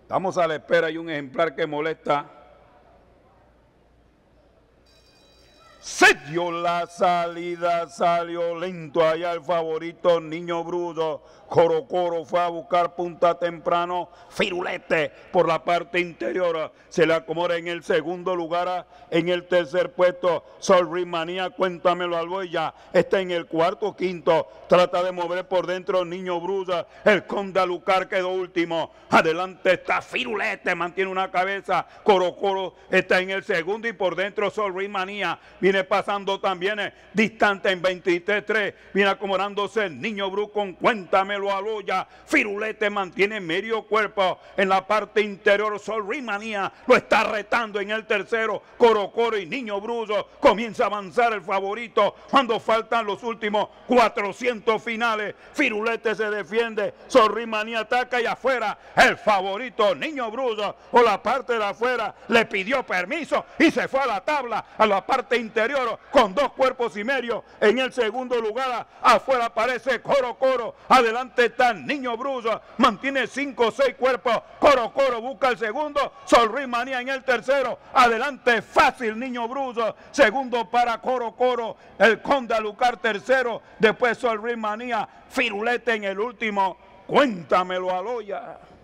Estamos a la espera, hay un ejemplar que molesta. Se dio la salida, salió lento allá el favorito Niño Brujo. Coro fue a buscar punta temprano. Firulete por la parte interior. Se le acomoda en el segundo lugar. En el tercer puesto, Sol Manía, cuéntamelo al Boya. Está en el cuarto, quinto. Trata de mover por dentro Niño Brujo. El Conde Alucar quedó último. Adelante está Firulete, mantiene una cabeza. Coro está en el segundo y por dentro Sol Manía. Viene pasando también distante en 23-3. Viene acomodándose el Niño Brujo con cuéntamelo a Loya. Firulete mantiene medio cuerpo en la parte interior. Sol Manía lo está retando en el tercero. Coro y Niño Brujo comienza a avanzar el favorito cuando faltan los últimos 400 finales. Firulete se defiende. Sol Manía ataca y afuera el favorito Niño Brujo por la parte de afuera le pidió permiso y se fue a la tabla a la parte interior con 2 cuerpos y medio. En el segundo lugar afuera aparece Coro. Adelante está Niño Brujo, mantiene 5 o 6 cuerpos. Coro busca el segundo. Sol Manía en el tercero. Adelante fácil Niño Brujo. Segundo para Coro. El Conde Alucar tercero. Después Sol Manía. Firulete en el último. Cuéntamelo a Loya.